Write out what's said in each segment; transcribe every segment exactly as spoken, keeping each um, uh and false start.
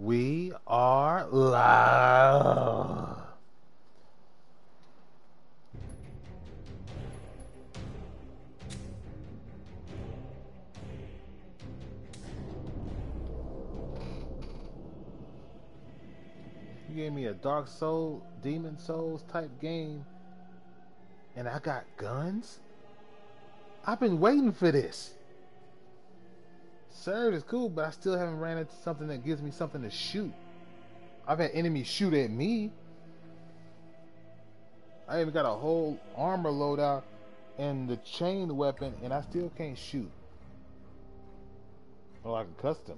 We are live. You gave me a Dark Soul, Demon Souls type game, and I got guns? I've been waiting for this. Serve is cool, but I still haven't ran into something that gives me something to shoot. I've had enemies shoot at me. I even got a whole armor loadout and the chained weapon, and I still can't shoot. Or like a custom.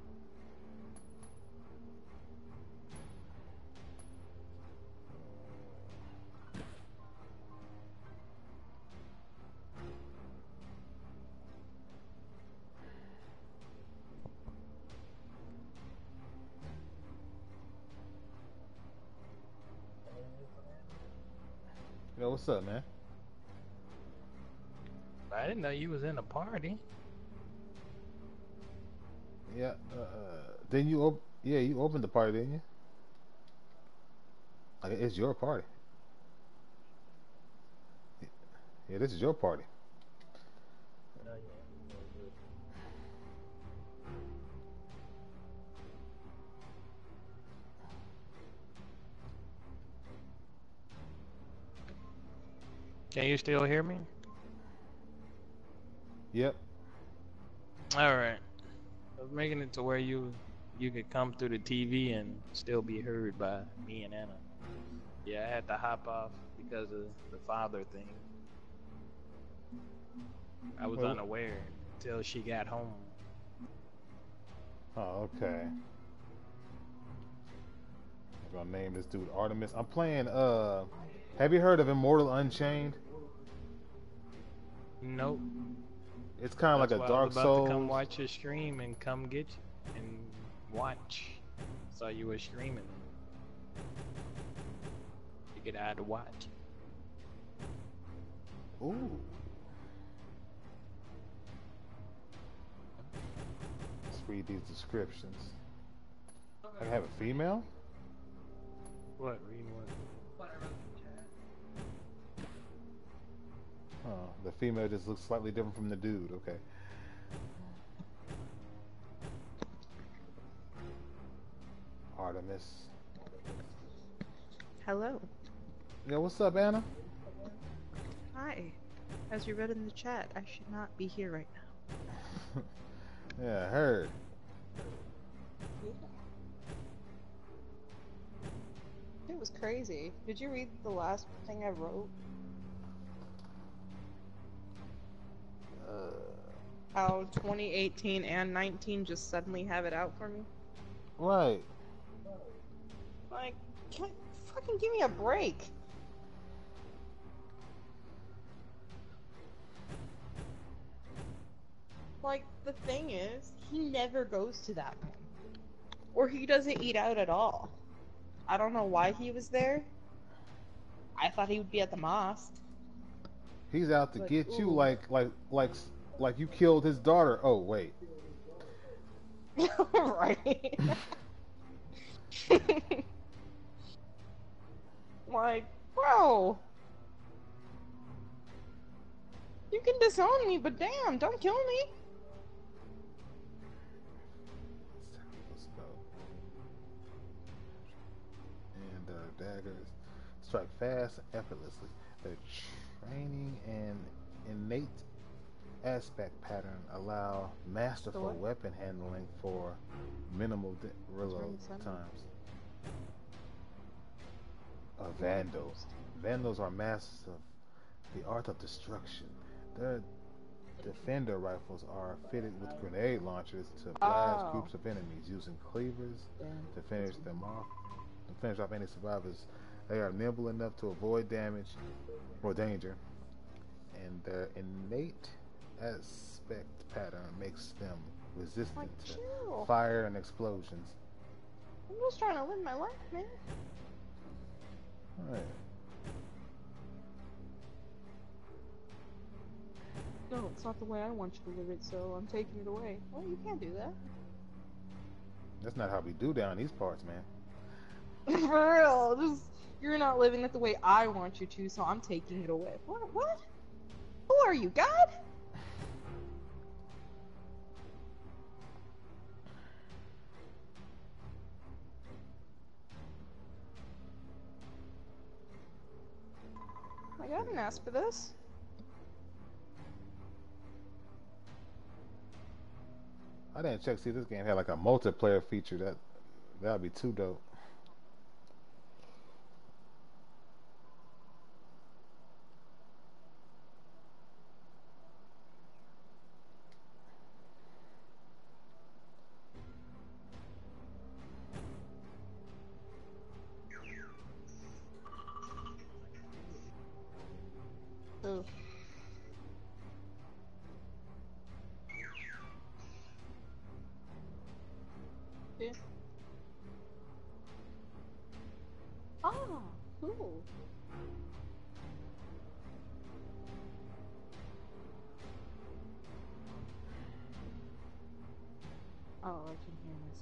Yo, what's up, man? I didn't know you was in a party. Yeah, uh, uh then you op yeah, you opened the party, didn't you? Like, it's your party. Yeah, this is your party. Can you still hear me? Yep. All right. I was making it to where you you could come through the T V and still be heard by me and Anna. Yeah, I had to hop off because of the father thing. I was Well, unaware until she got home. oh, okay. I'm gonna name this dude Artemis. I'm playing, uh, have you heard of Immortal Unchained? Nope. It's kind of like That's a why I Dark was about to come Souls. watch your stream and come get you and watch. Saw you were streaming. Figured I had to watch. Ooh. Let's read these descriptions. I have a female? What? Reading what? Oh, the female just looks slightly different from the dude. Okay. Artemis. Hello. Yo, what's up, Anna? Hi. As you read in the chat, I should not be here right now. Yeah, I heard. It was crazy. Did you read the last thing I wrote? Uh, How twenty eighteen and nineteen just suddenly have it out for me? right. Like, can fucking give me a break. Like, the thing is, he never goes to that one. Or he doesn't eat out at all. I don't know why he was there. I thought he would be at the mosque. He's out to But, get you ooh. like like like like you killed his daughter. Oh, wait. Right. Like, bro. You can disown me, but damn, don't kill me. Let's go. And uh, daggers strike fast and effortlessly. The training and innate aspect pattern allow masterful what? weapon handling for minimal de- reload the sun? times. Uh, vandals. Vandals are masters of the art of destruction. Their defender rifles are fitted with grenade launchers to blast Oh. groups of enemies using cleavers Damn. to finish them off. To finish off any survivors, they are nimble enough to avoid damage or danger, and their innate aspect pattern makes them resistant Like, to chill. fire and explosions. I'm just trying to live my life, man. Alright. No, it's not the way I want you to live it, so I'm taking it away. Well, you can't do that. That's not how we do down these parts, man. For real, just you're not living it the way I want you to, so I'm taking it away. What? What? Who are you, God? Like, I didn't ask for this. I didn't check see if this game had like a multiplayer feature. That that'd be too dope. Oh. Yeah. Ah, cool. Oh, I can hear this.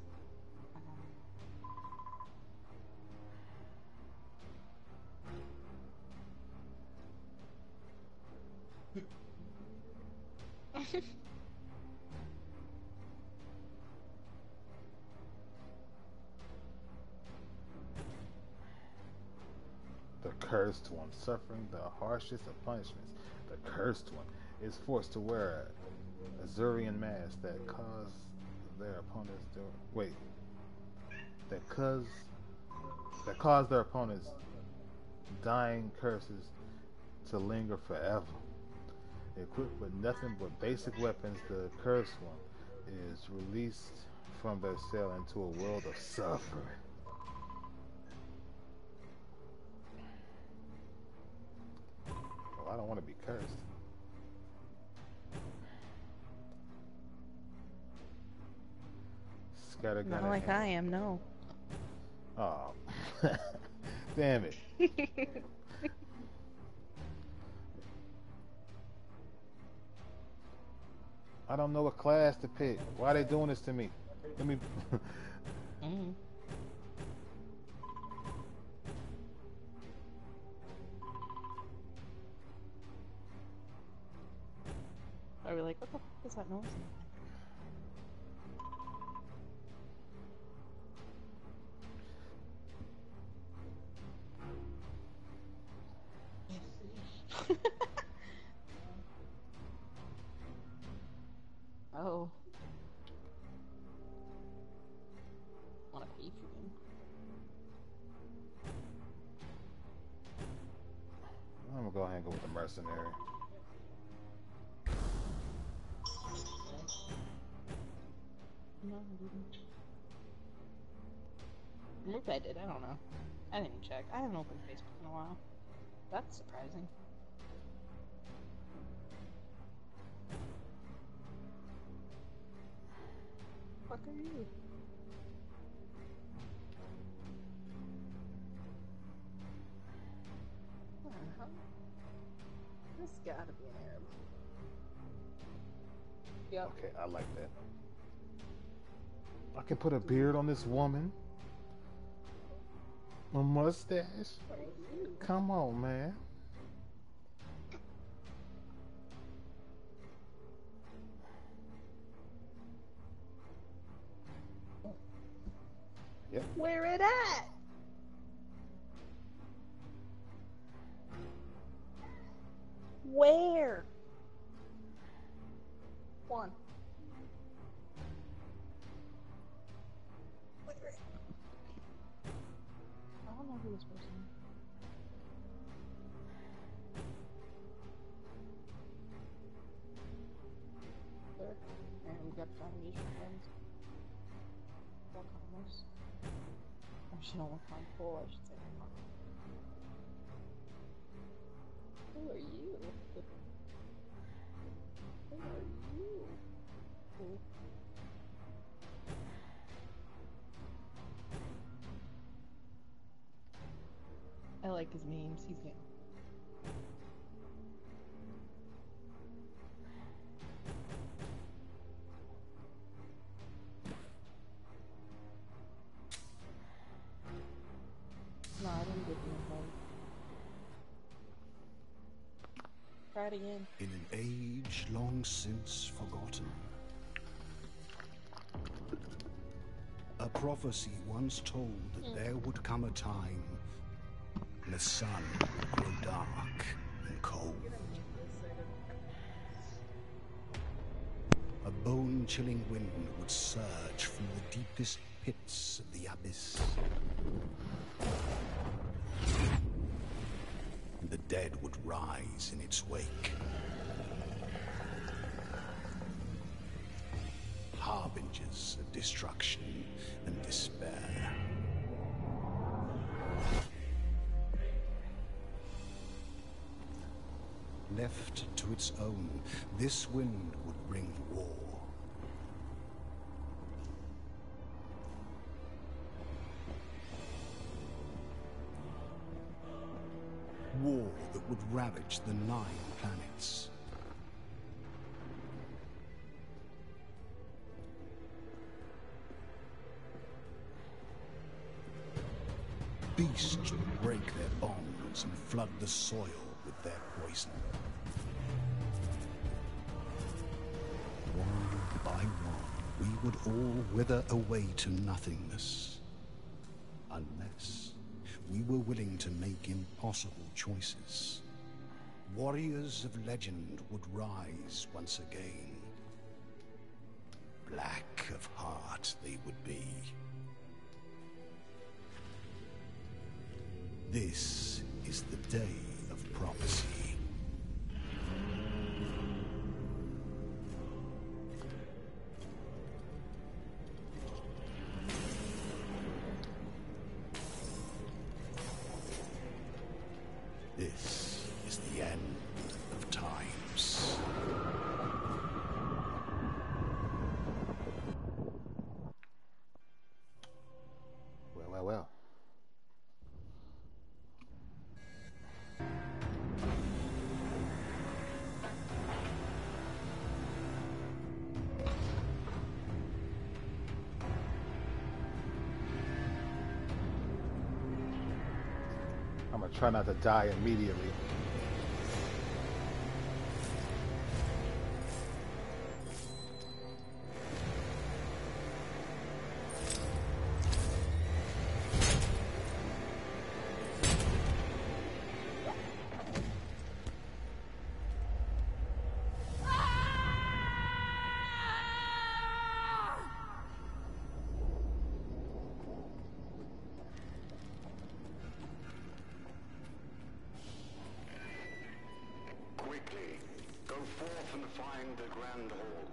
The cursed one, suffering the harshest of punishments. The cursed one is forced to wear a Azurian mask that cause their opponents to wait. That cause that cause their opponents dying curses to linger forever. Equipped with nothing but basic weapons, the cursed one is released from their cell into a world of suffering. Well, I don't want to be cursed. Scattergun. Not like I am, no. Oh, damn it. I don't know what class to pick. Why are they doing this to me? Let me. mm. Are we like, what the fuck is that noise? Oh. Wanna pay for them? I'm gonna go ahead and go with the mercenary. No, I didn't. Maybe I did, I don't know. I didn't check. I haven't opened Facebook in a while. That's surprising. What are you? Uh-huh. This gotta be an Arab. Yep. Okay, I like that. I can put a beard on this woman. A mustache. Come on, man. Yep. Where it at? Where? One. Where? I don't know who this person is. There. And we got five mutual friends. What commerce? Or she don't look kind of cool, I should say. Who are you? Who are you? Who? I like his memes. He's good. already in. In an age long since forgotten, a prophecy once told that Mm. there would come a time when the sun would grow dark and cold. A bone-chilling wind would surge from the deepest pits of the abyss. And the dead would rise in its wake. Harbingers of destruction and despair. Left to its own, this wind would bring war. War that would ravage the nine planets. Beasts would break their bonds and flood the soil with their poison. One by one, we would all wither away to nothingness. Unless we were willing to make impossible choices. Warriors of legend would rise once again. Black of heart they would be. This is the day of prophecy. This is the end of times. Well, well, well. I'm gonna try not to die immediately. Quickly, go forth and find the Grand Hall.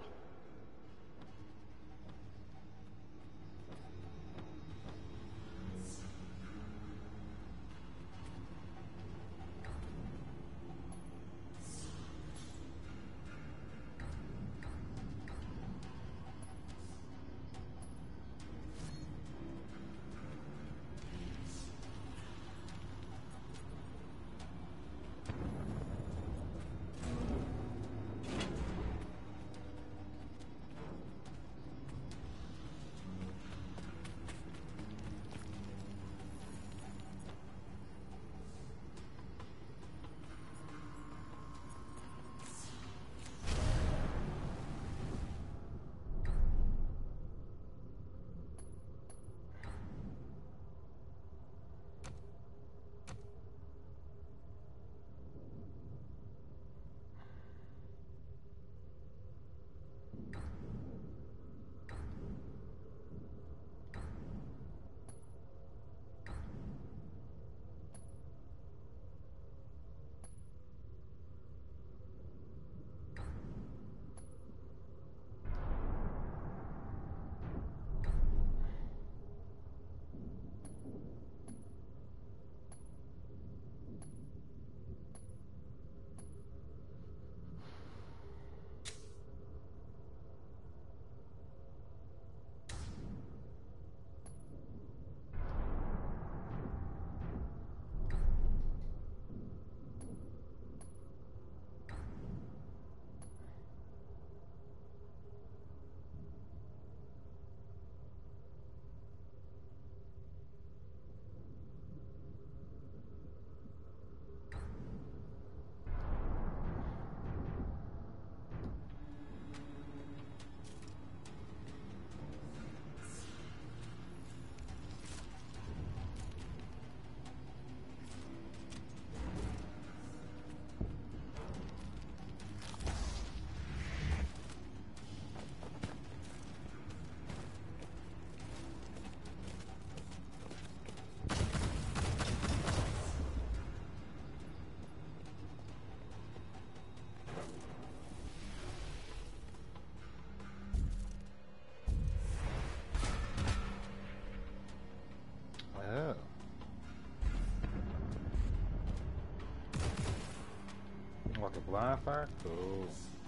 Blind fire? Cool.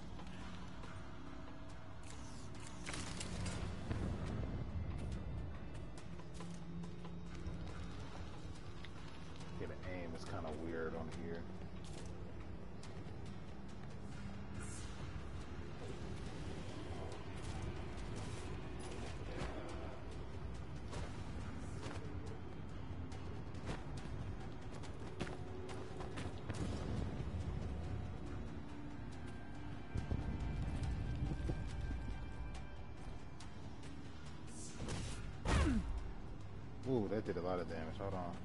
Yeah, the aim is kind of weird on here. Ooh, that did a lot of damage. Hold on.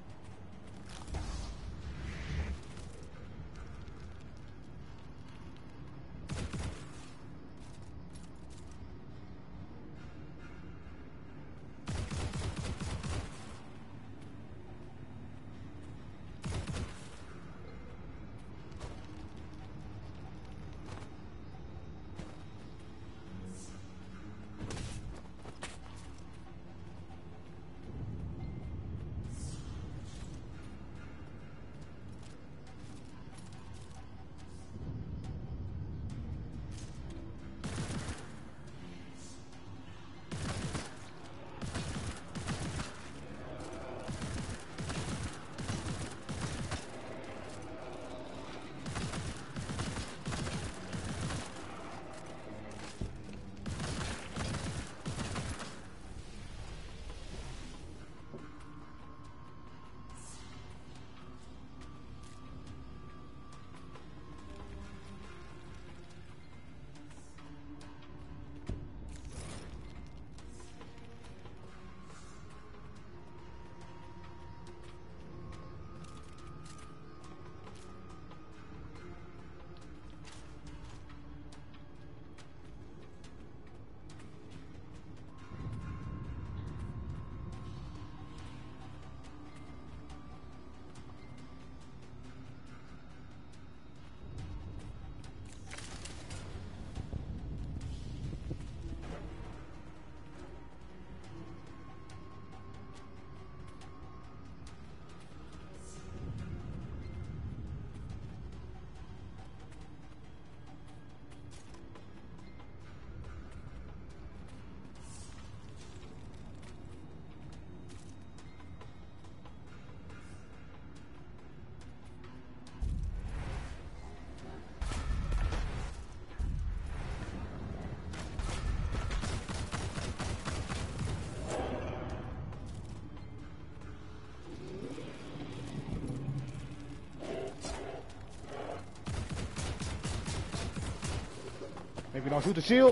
Maybe don't shoot the shield.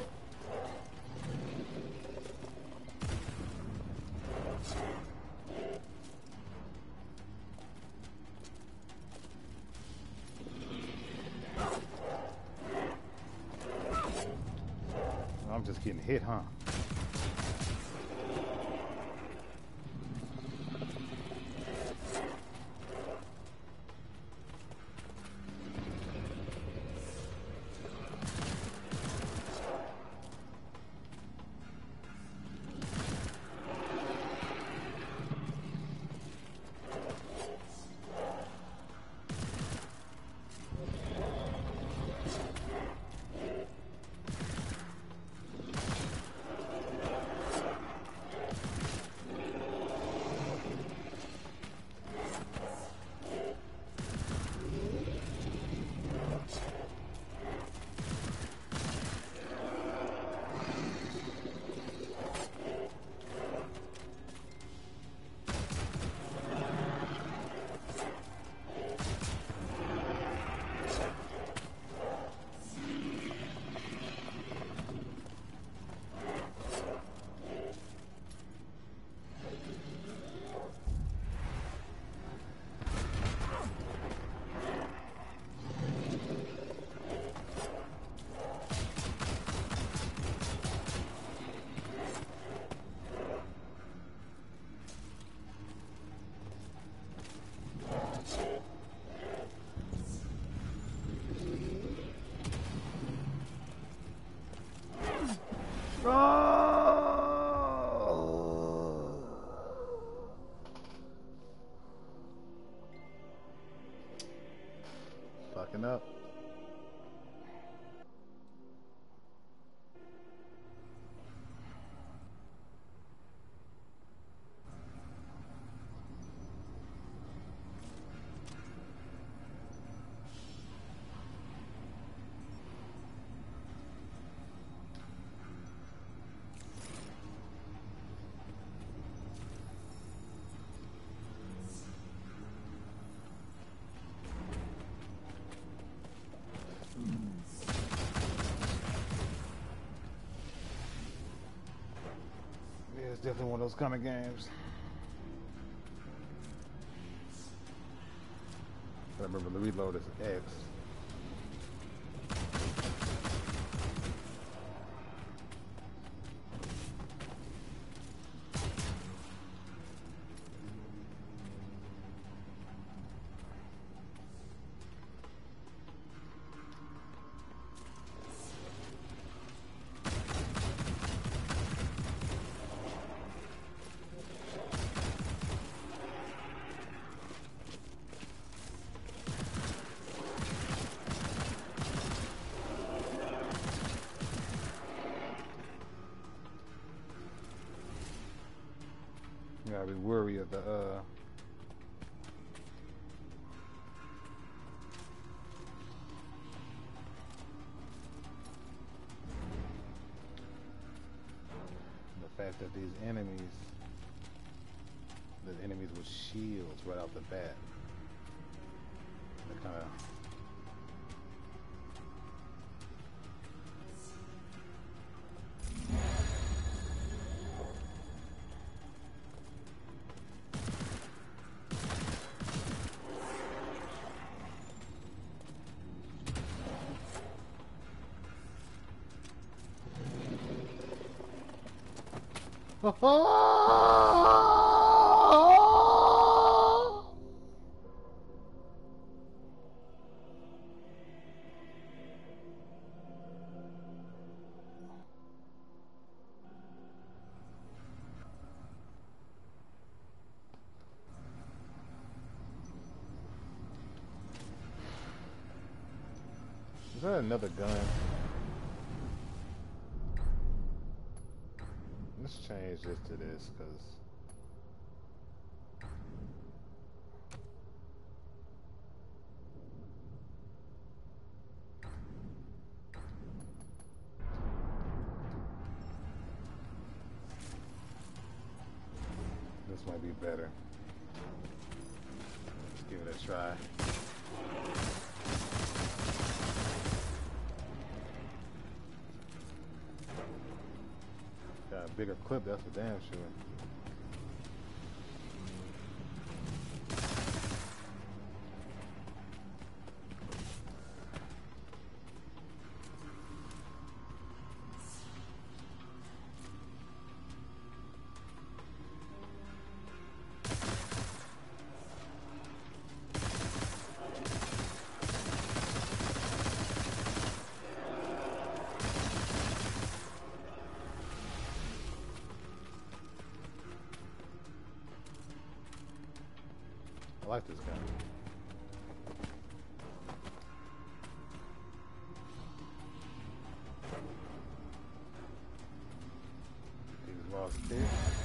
I'm just getting hit, huh? Fucking up. definitely one of those kind of games. I remember the reload is X. You gotta be wary of the uh the fact that these enemies the enemies with shields right off the bat. They kinda Is that another gun? Let's change this to this, cause this might be better. Let's give it a try. Got a bigger clip, that's for damn sure. I like this gun. These lost there.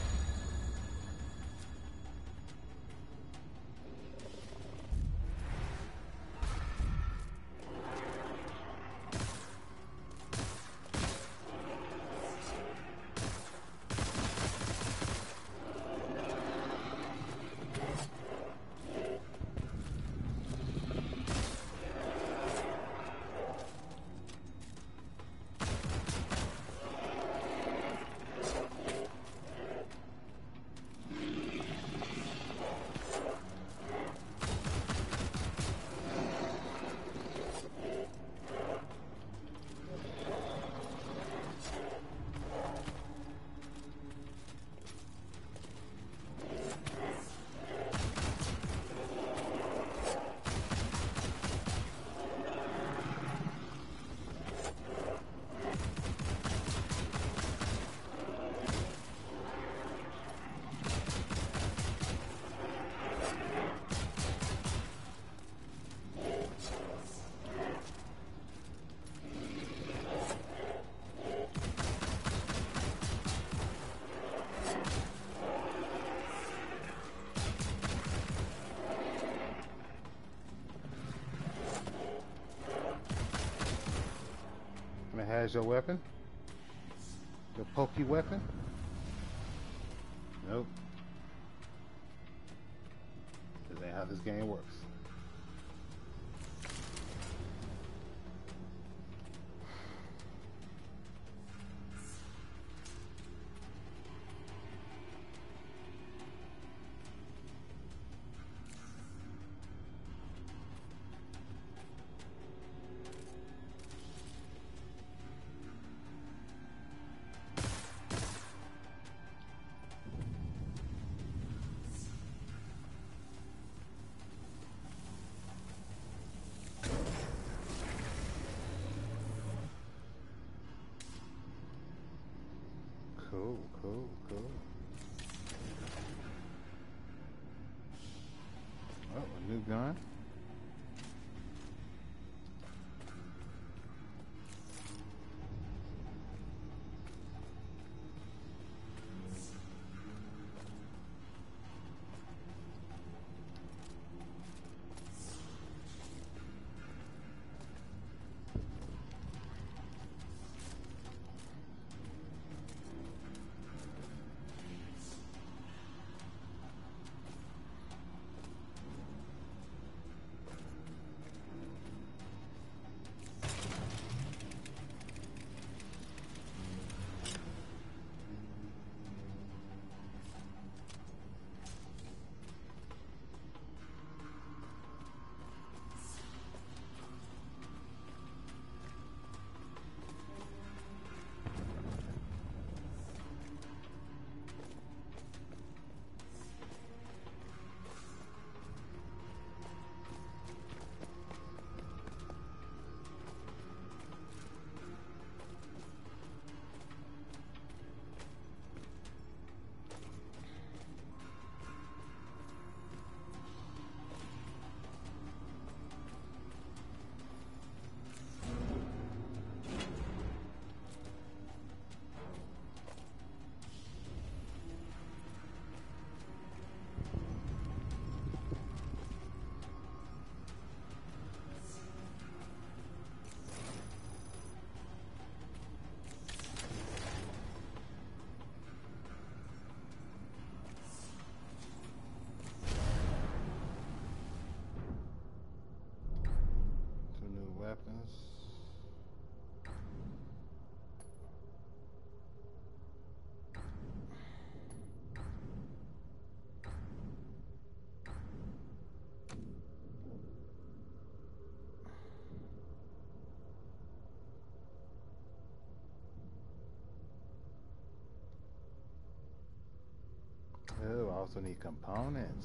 Has your weapon? Your pokey weapon? Nope. This ain't how this game works. Cool, cool. Oh, a new gun. Two new weapons. Oh, I also need components.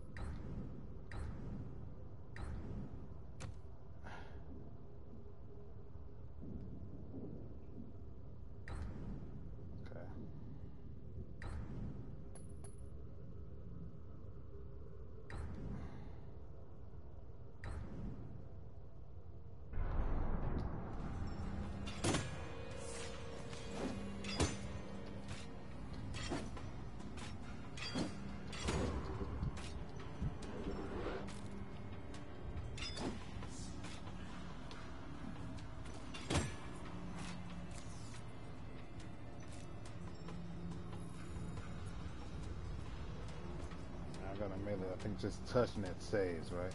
Okay. I got a minute. I think just touching it saves, right?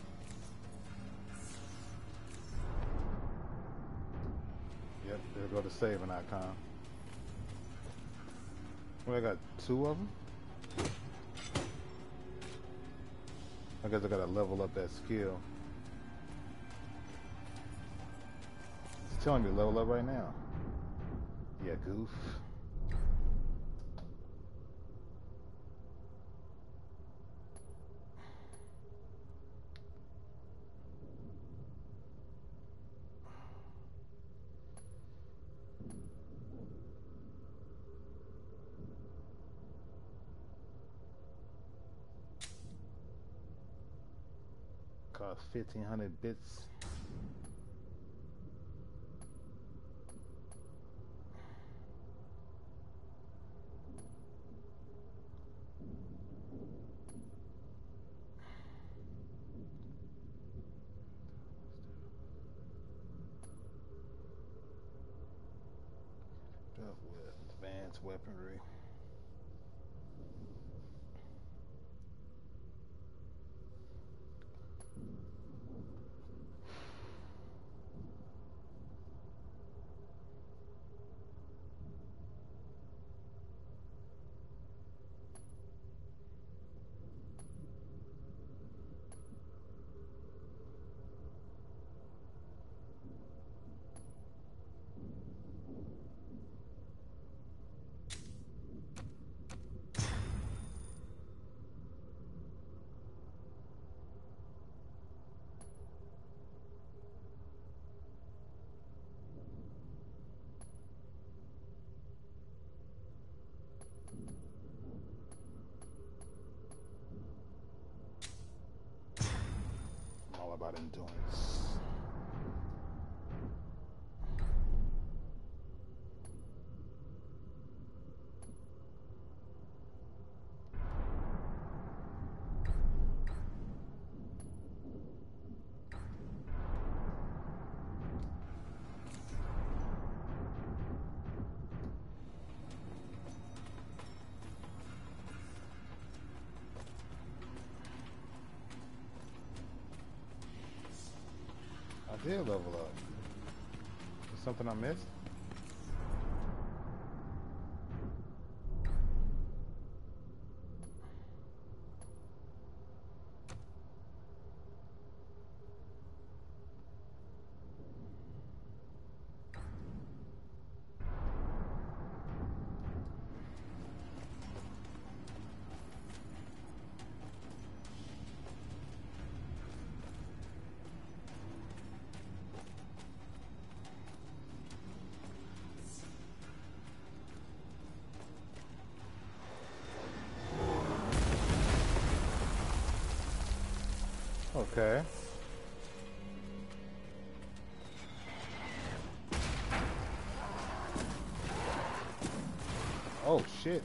Yep, there go the saving icon. Well, I got two of them. I guess I gotta level up that skill. It's telling me to level up right now. Yeah, goof. Cost fifteen hundred bits. Up with advanced weaponry. about endurance. I did level up. Is something I missed? Okay. Oh shit.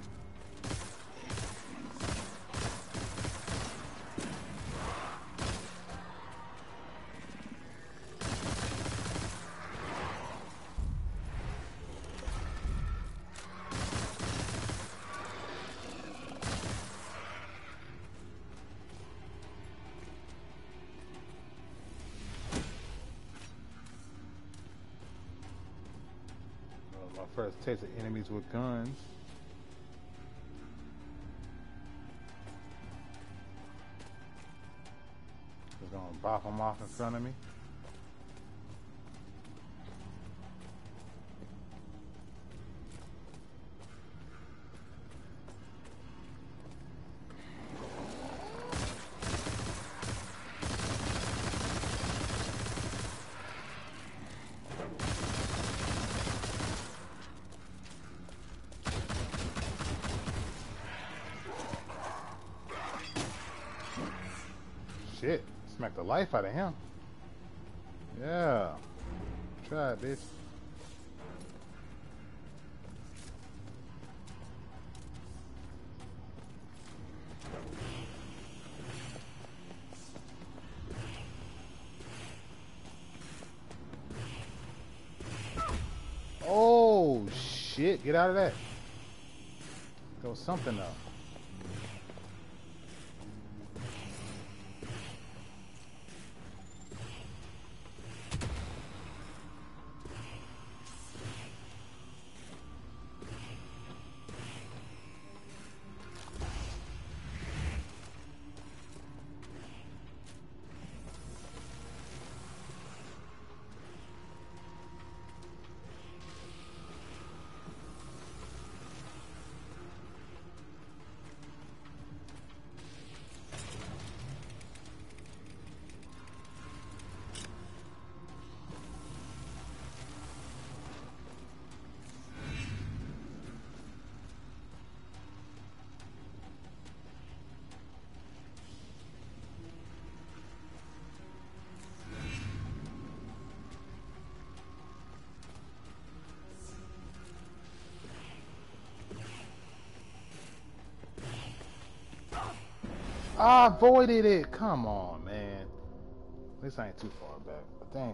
My first taste of enemies with guns. Just gonna bop them off in front of me. Shit, smacked the life out of him. Yeah. Try it, bitch. Oh shit, get out of that. There was something up. I avoided it. Come on, man. This ain't too far back, but damn.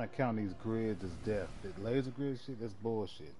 not counting these grids as death. That laser grid shit, that's bullshit.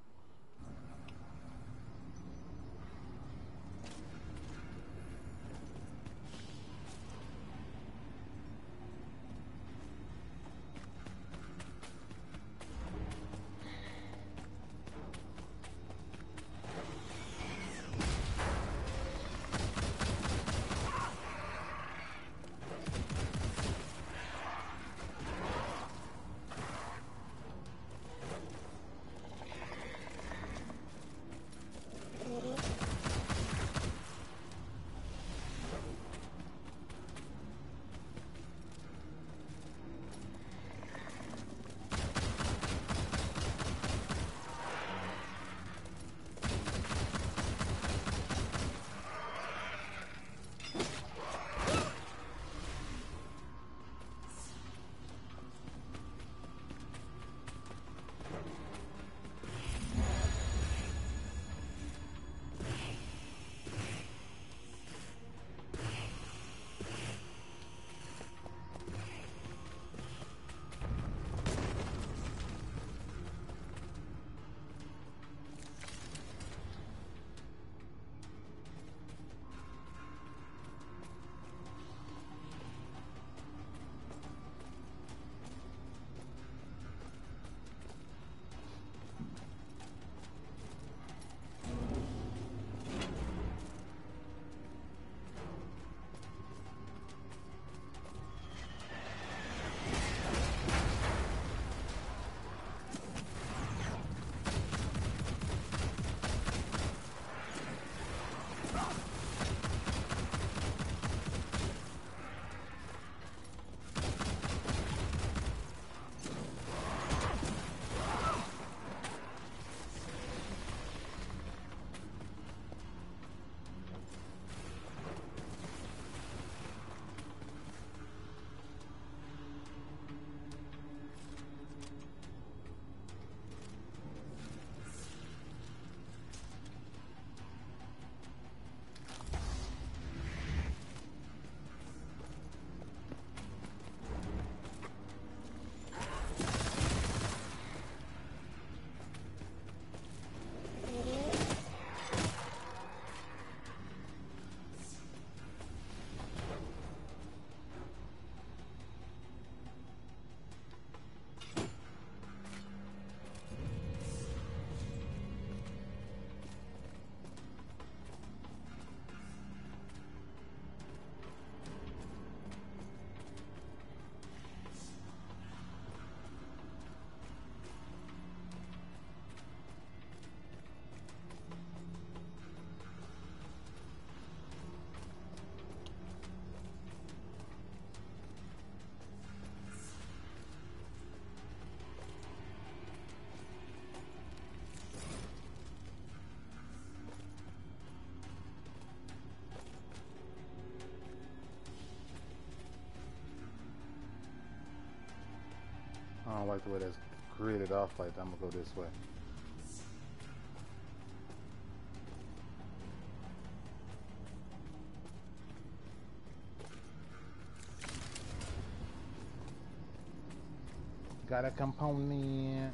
I don't like the way that's gridded off like that. I'm gonna go this way. Got a component.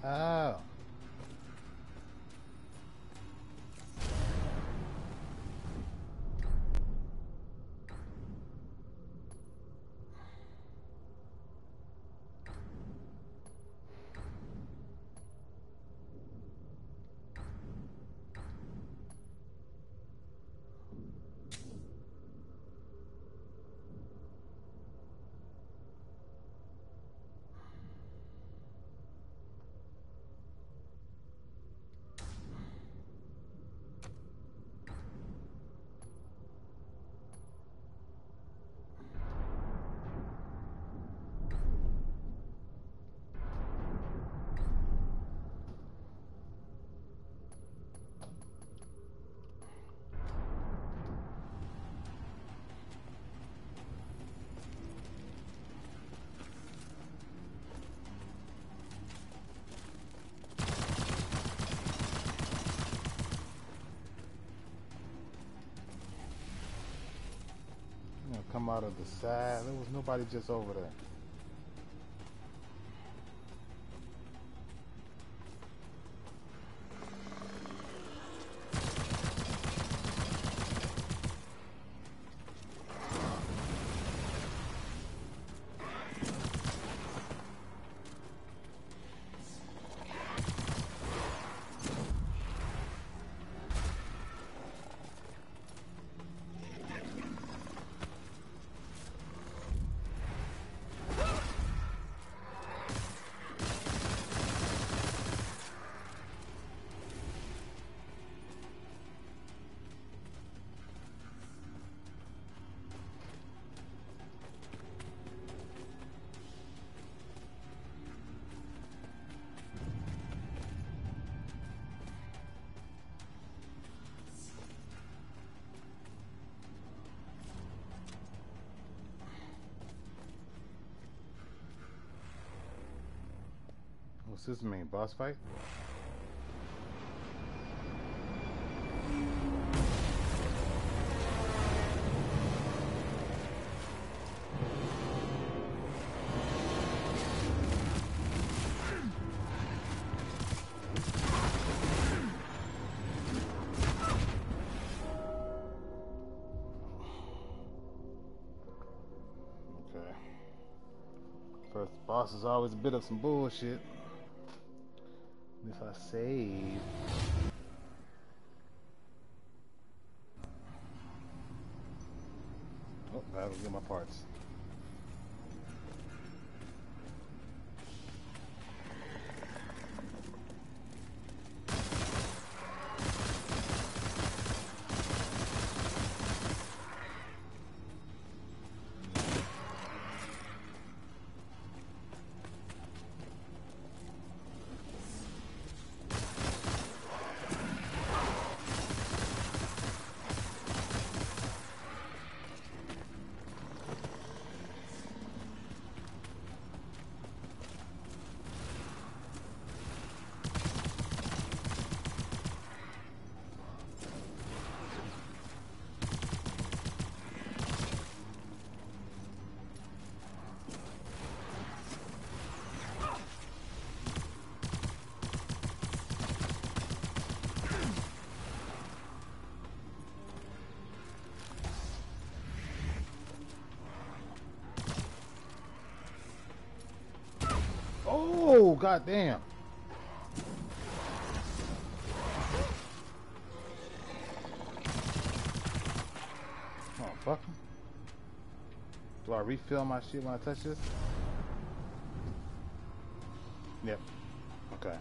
Oh. Come out of the side. There was nobody just over there. What's this mean? Boss fight? Okay. First boss is always a bit of some bullshit. If I save, oh, that'll get my parts. Oh, goddamn. Oh, fuck. Do I refill my shit when I touch this? Yep. Okay.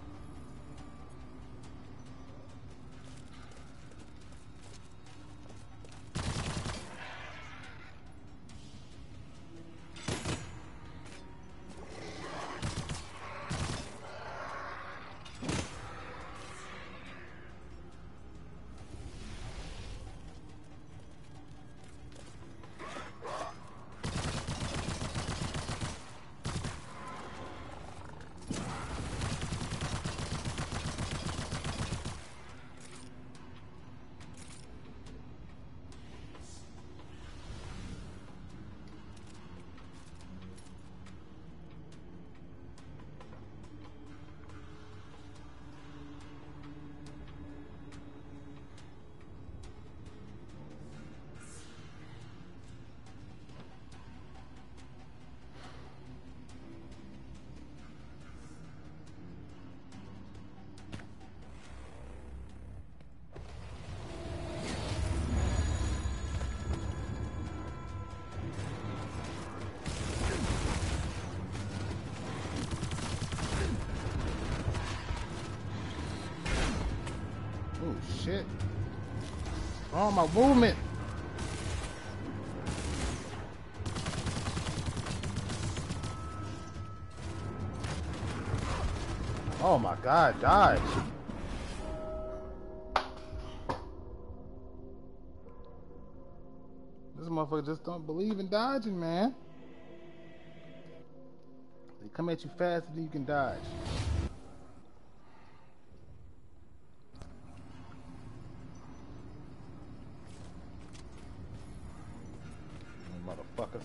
shit. Oh, my movement. Oh my god, dodge. This motherfucker just don't believe in dodging, man. They come at you faster than you can dodge. Motherfuckers.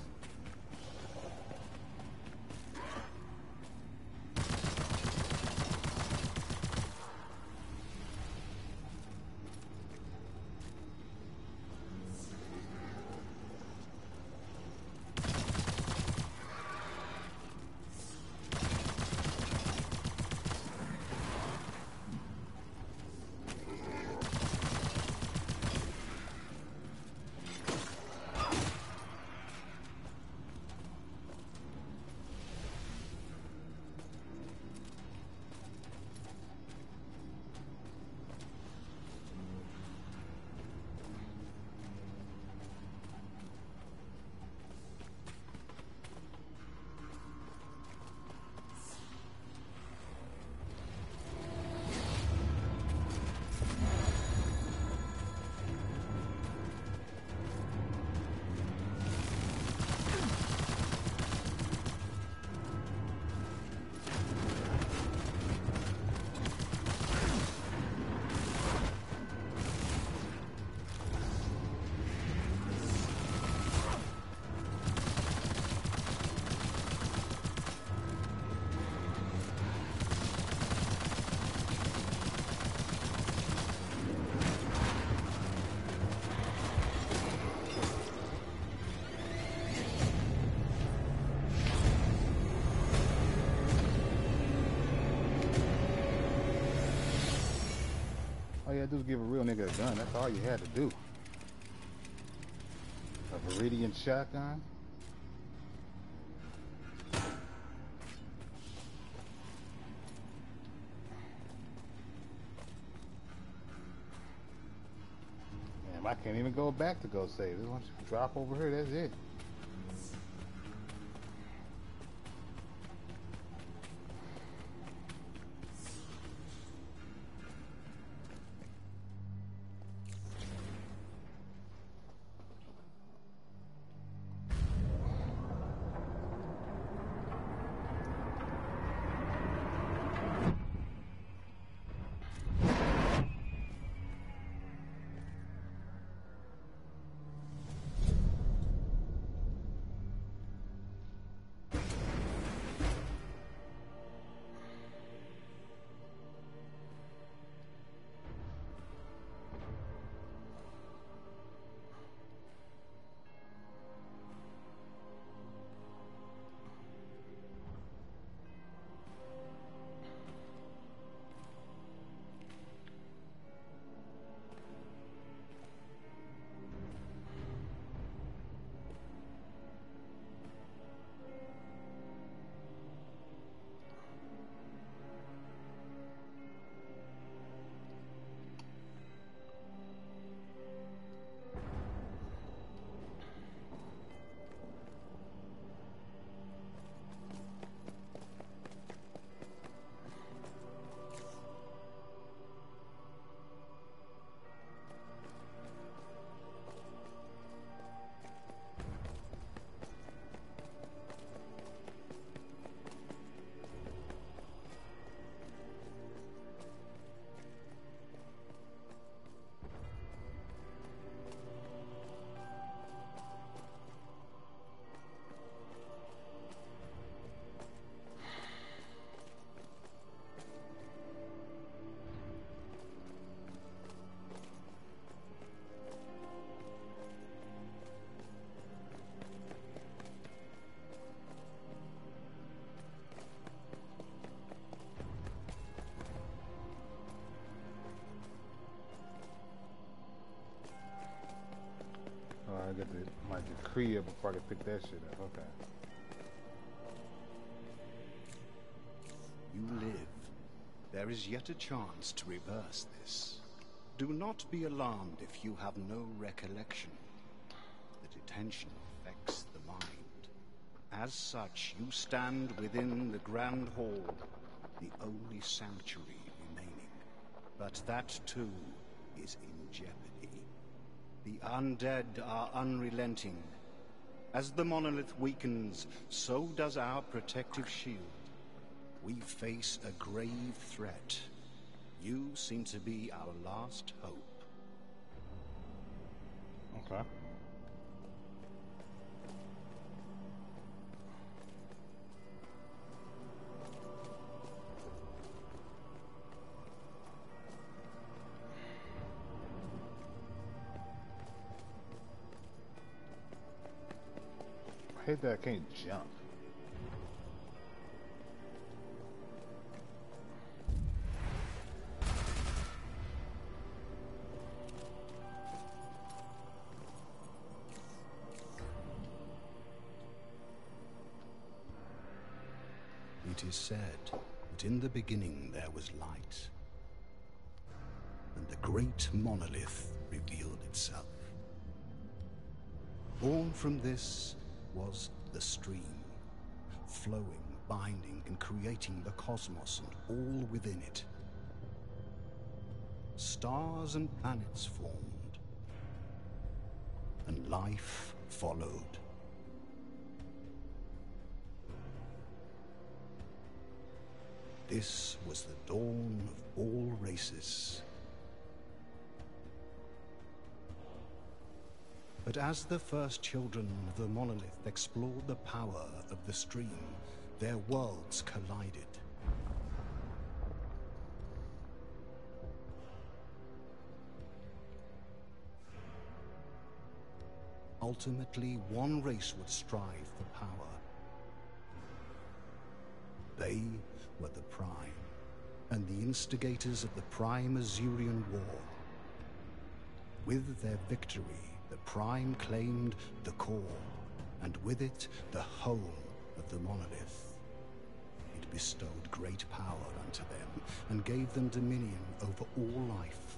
All you had to do is give a real nigga a gun. That's all you had to do. A Viridian shotgun. Damn, I can't even go back to go save. This once you drop over here, that's it. I get the, my decree up before I can pick that shit up. Okay. You live. There is yet a chance to reverse this. Do not be alarmed if you have no recollection. The detention affects the mind. As such, you stand within the Grand Hall, the only sanctuary remaining. But that, too, is in jeopardy. The undead are unrelenting. As the monolith weakens, so does our protective shield. We face a grave threat. You seem to be our last hope. Okay. I hate that I can't jump. It is said that in the beginning there was light, and the great monolith revealed itself. Born from this was the stream, flowing, binding, and creating the cosmos and all within it. Stars and planets formed, and life followed. This was the dawn of all races. But as the first children of the monolith explored the power of the stream, their worlds collided. Ultimately, one race would strive for power. They were the Prime, and the instigators of the Prime Azurian War. With their victory, the Prime claimed the core, and with it, the whole of the monolith. It bestowed great power unto them, and gave them dominion over all life.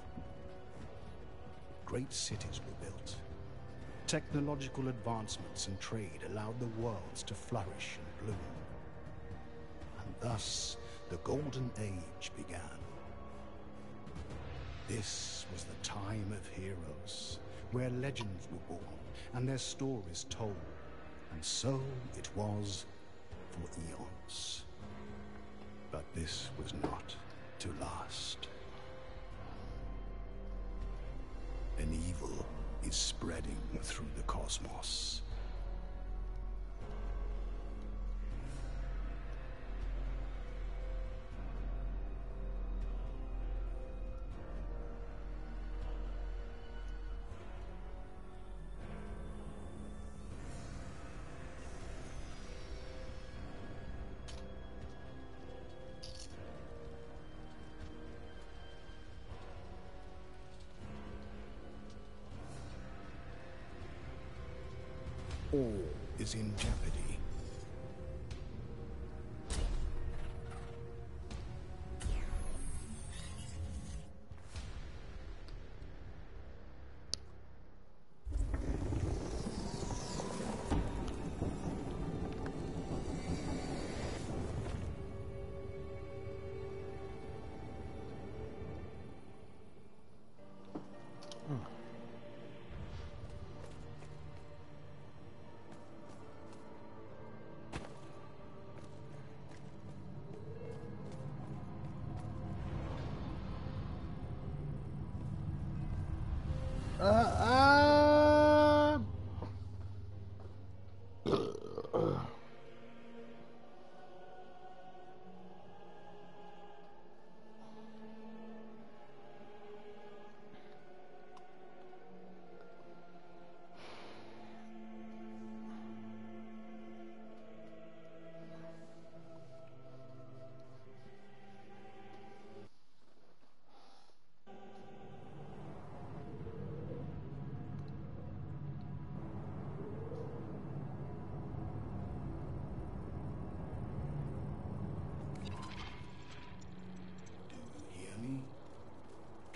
Great cities were built. Technological advancements and trade allowed the worlds to flourish and bloom. And thus, the Golden Age began. This was the time of heroes, where legends were born and their stories told. And so it was for eons. But this was not to last. An evil is spreading through the cosmos. All is in jeopardy. Uh, uh,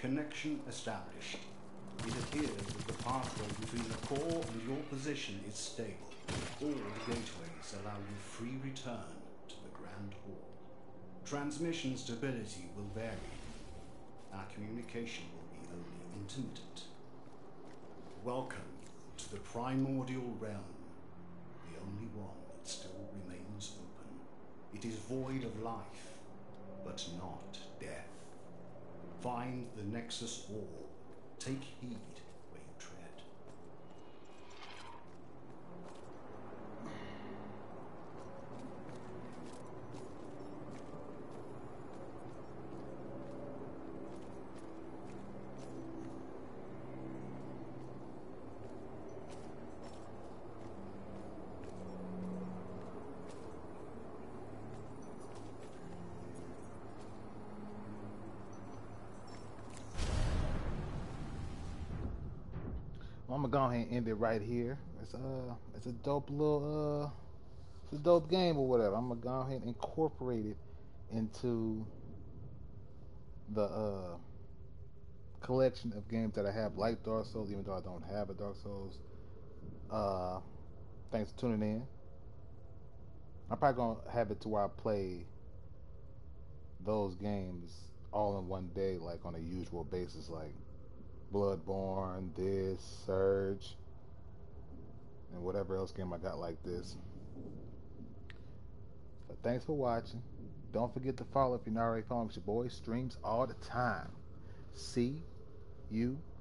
Connection established. It appears that the pathway between the core and your position is stable. All the gateways allow you free return to the Grand Hall. Transmission stability will vary. Our communication will be only intermittent. Welcome to the primordial realm, the only one that still remains open. It is void of life, but not death. Find the Nexus Wall. Take heed where you tread. I'm gonna go ahead and end it right here. It's uh, it's a dope little uh, it's a dope game or whatever. I'm gonna go ahead and incorporate it into the uh collection of games that I have, like Dark Souls, even though I don't have a Dark Souls. Uh, thanks for tuning in. I'm probably gonna have it to where I play those games all in one day, like on a usual basis, like Bloodborne, this, Surge, and whatever else game I got like this. But thanks for watching. Don't forget to follow if you're not already following your boy. Streams all the time. See you